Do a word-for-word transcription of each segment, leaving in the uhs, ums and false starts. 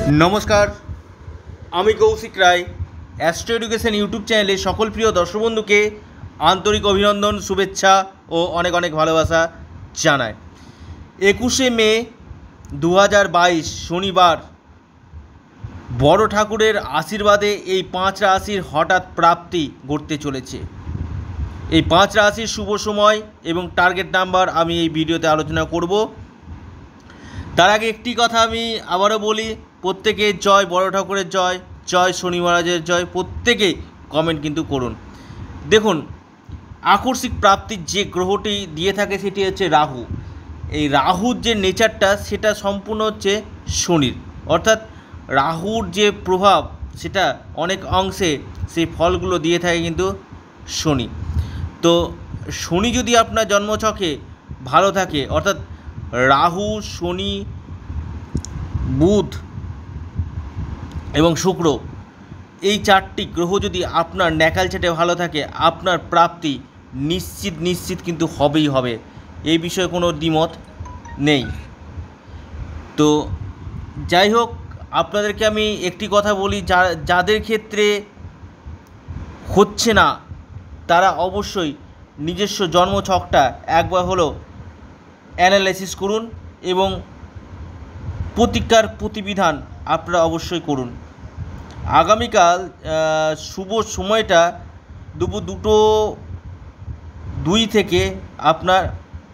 নমস্কার, আমি Koushik Roy. Astro education YouTube চ্যানেলে সকল প্রিয় দর্শক বন্ধুকে আন্তরিক অভিনন্দন, শুভেচ্ছা ও অনেক অনেক ভালোবাসা জানাই। একুশে মে দু হাজার বাইশ শনিবার বড় ঠাকুরের আশীর্বাদে এই পাঁচ রাশির হঠাৎ প্রাপ্তি ঘটতে চলেছে। এই পাঁচ রাশির শুভ সময় এবং টার্গেট নাম্বার আমি এই ভিডিওতে আলোচনা করব। তার আগে একটি কথা আমি আবারও বলি, প্রত্যেকে জয় বড় ঠাকুরের জয়, জয় শনি মহারাজের জয়, প্রত্যেকে কমেন্ট কিন্তু করুন। দেখুন, আকস্মিক প্রাপ্তির যে গ্রহটি দিয়ে থাকে সেটি হচ্ছে রাহু। এই রাহুর যে নেচারটা সেটা সম্পূর্ণ হচ্ছে শনির, অর্থাৎ রাহুর যে প্রভাব সেটা অনেক অংশে সেই ফলগুলো দিয়ে থাকে কিন্তু শনি। তো শনি যদি আপনার জন্মছকে ভালো থাকে, অর্থাৎ রাহু, শনি, বুধ এবং শুক্র, এই চারটি গ্রহ যদি আপনার ন্যাকাল চেটে ভালো থাকে, আপনার প্রাপ্তি নিশ্চিত নিশ্চিত কিন্তু হবেই হবে, এই বিষয়ে কোনো দ্বিমত নেই। তো যাই হোক, আপনাদেরকে আমি একটি কথা বলি, যা যাদের ক্ষেত্রে হচ্ছে না তারা অবশ্যই নিজস্ব জন্মছকটা একবার হলো অ্যানালাইসিস করুন এবং প্রতিকার প্রতিবিধান আপনারা অবশ্যই করুন। আগামীকাল শুভ সময়টা দুপুর দুটো দুই থেকে আপনার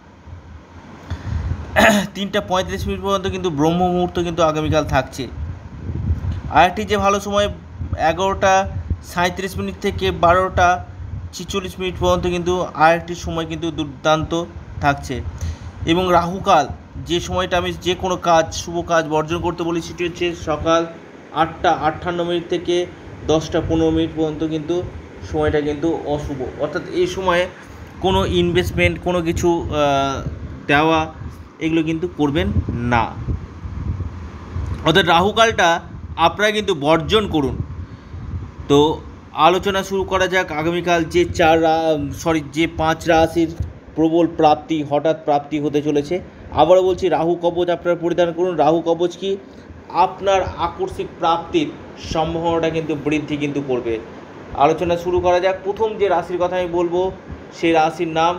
তিনটা পঁয়ত্রিশ মিনিট পর্যন্ত কিন্তু ব্রহ্ম মুহূর্ত কিন্তু আগামীকাল থাকছে। আরেকটি যে ভালো সময় এগারোটা সাঁত্রিশ মিনিট থেকে বারোটা ছিচল্লিশ মিনিট পর্যন্ত কিন্তু আরেকটি সময় কিন্তু দুর্দান্ত থাকছে। এবং রাহুকাল, যে সময়টা আমি যে কোনো কাজ শুভ কাজ বর্জন করতে বলি, সেটি হচ্ছে সকাল আটটা আটান্ন মিনিট থেকে দশটা পনেরো মিনিট পর্যন্ত কিন্তু সময়টা কিন্তু অশুভ, অর্থাৎ এই সময়ে কোনো ইনভেস্টমেন্ট, কোনো কিছু দেওয়া, এগুলো কিন্তু করবেন না। অর্থাৎ রাহুকালটা আপনারা কিন্তু বর্জন করুন। তো আলোচনা শুরু করা যাক। আগামীকাল যে চার সরি যে পাঁচ রাশির প্রবল প্রাপ্তি, হঠাৎ প্রাপ্তি হতে চলেছে। আবারও বলছি, রাহু কবচ আপনারা পরিধান করুন। রাহু কবচ কি? আপনার আকস্মিক প্রাপ্তির সম্ভাবনাটা কিন্তু বৃদ্ধি কিন্তু করবে। আলোচনা শুরু করা যাক। প্রথম যে রাশির কথা আমি বলবো, সেই রাশির নাম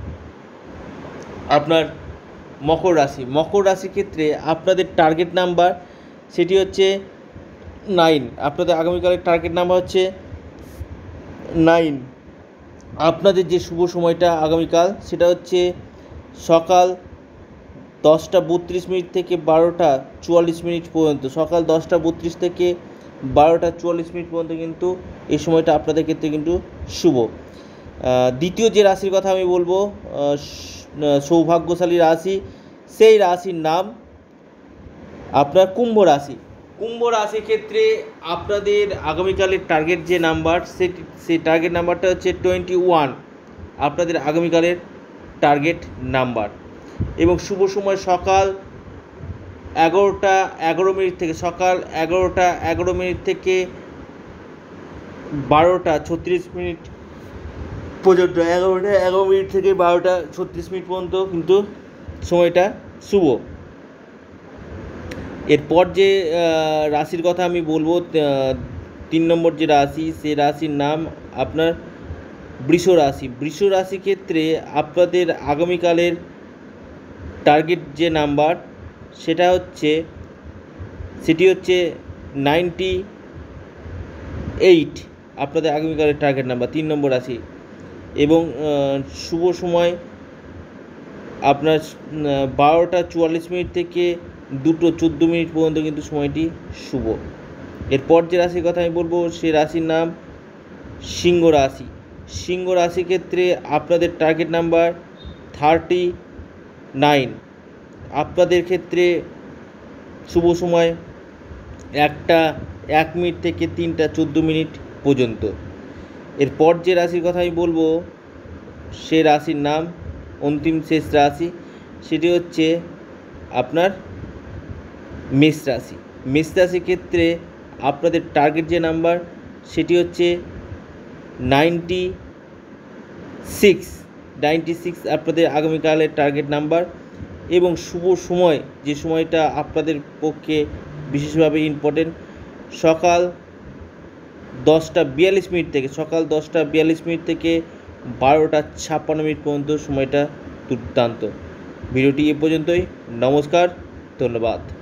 আপনার মকর রাশি। মকর রাশির ক্ষেত্রে আপনাদের টার্গেট নাম্বার সেটি হচ্ছে নাইন। আপনাদের আগামীকালের টার্গেট নাম্বার হচ্ছে নাইন। আপনাদের যে শুভ সময়টা আগামীকাল সেটা হচ্ছে সকাল দশটা বত্রিশ মিনিট থেকে বারোটা চুয়াল্লিশ মিনিট পর্যন্ত। সকাল দশটা বত্রিশ থেকে বারোটা চুয়াল্লিশ মিনিট পর্যন্ত কিন্তু এই সময়টা আপনাদের ক্ষেত্রে কিন্তু শুভ। দ্বিতীয় যে রাশির কথা আমি বলবো, সৌভাগ্যশালী রাশি, সেই রাশির নাম আপনার কুম্ভ রাশি। কুম্ভ রাশির ক্ষেত্রে আপনাদের আগামীকালের টার্গেট যে নাম্বার, সেটি সেই টার্গেট নাম্বারটা হচ্ছে টোয়েন্টি ওয়ান। আপনাদের আগামীকালের টার্গেট নাম্বার। এবং শুভ সময় সকাল এগারোটা এগারো মিনিট থেকে সকাল এগারোটা এগারো মিনিট থেকে বারোটা ছত্রিশ মিনিট পর্যন্ত। এগারোটা এগারো মিনিট থেকে বারোটা ছত্রিশ মিনিট পর্যন্ত কিন্তু সময়টা শুভ। এরপর যে রাশির কথা আমি বলবো, তিন নম্বর যে রাশি, সে রাশির নাম আপনার বৃষ রাশি। বৃষ রাশির ক্ষেত্রে আপনাদের আগামীকালের টার্গেট যে নাম্বার সেটা হচ্ছে সেটি হচ্ছে নাইনটি এইট। আপনাদের আগামীকালের টার্গেট নাম্বার, তিন নম্বর রাশি। এবং শুভ সময় আপনার বারোটা চুয়াল্লিশ মিনিট থেকে দুটো চোদ্দো মিনিট পর্যন্ত কিন্তু সময়টি শুভ। এরপর যে রাশির কথা আমি বলবো, সে রাশির নাম সিংহ রাশি। সিংহ রাশির ক্ষেত্রে আপনাদের টার্গেট নাম্বার থার্টি নাইন। আপনাদের ক্ষেত্রে শুভ সময় একটা এক মিনিট থেকে তিনটা চোদ্দো মিনিট পর্যন্ত। এরপর যে রাশির কথা আমি বলবো, সে রাশির নাম অন্তিম শেষ রাশি, সেটি হচ্ছে আপনার মেষ রাশি। মেষ রাশির ক্ষেত্রে আপনাদের টার্গেট যে নাম্বার সেটি হচ্ছে নাইনটি সিক্স। নাইনটি সিক্স আপনাদের আগামীকালের টার্গেট নাম্বার। এবং শুভ সময়, যে সময়টা আপনাদের পক্ষে বিশেষভাবে ইম্পর্টেন্ট। সকাল দশটা বিয়াল্লিশ মিনিট থেকে সকাল দশটা বিয়াল্লিশ মিনিট থেকে বারোটা ছাপ্পান্ন মিনিট পর্যন্ত সময়টা দুর্দান্ত। ভিডিওটি এ পর্যন্তই। নমস্কার, ধন্যবাদ।